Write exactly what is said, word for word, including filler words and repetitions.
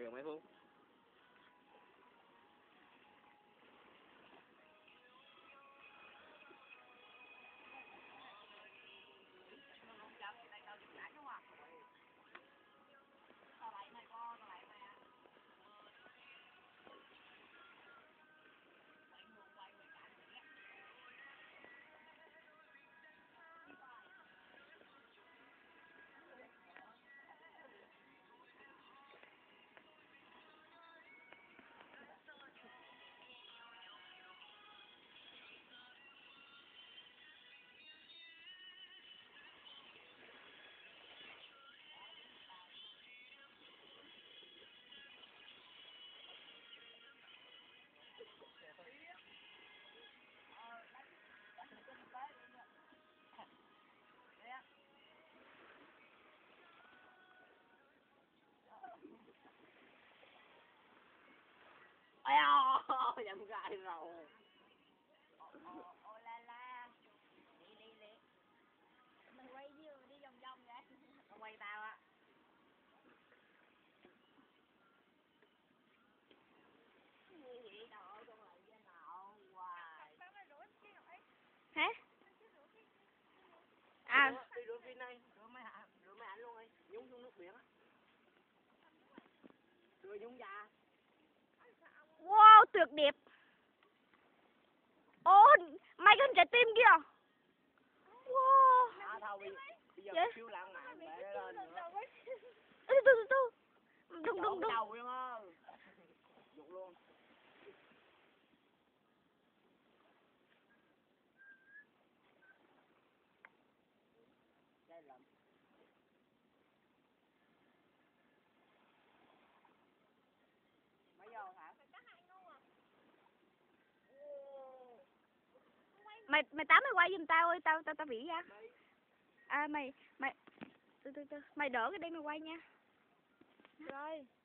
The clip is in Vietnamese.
Quyền mấy phút. Ây da, nhầm gai rồi. Ô la la. Đi đi đi. Mình quay đi đi vòng vòng vậy. Nó quay tao á. Gì đâu con lại cái nào hoài. Hả? À. Đi rửa pin đây, rửa máy hả, rửa máy ảnh luôn đi, nhúng xuống nước biển á. Rồi nhúng ra. Wow, tuyệt đẹp. Ô, mày có trái tim kìa. Wow. À thôi bây, bây giờ Vậy? siêu lãng mạn để lên nữa. Từ từ từ từ. Đừng đừng đừng. Đầu em ơi. Dục luôn. Đây lắm. Mấy giờ hả? Mày mày tám mày quay giùm tao ơi, tao tao tao bị ra. À mày mày từ từ từ, mày đỡ cái đây mày quay nha. Rồi.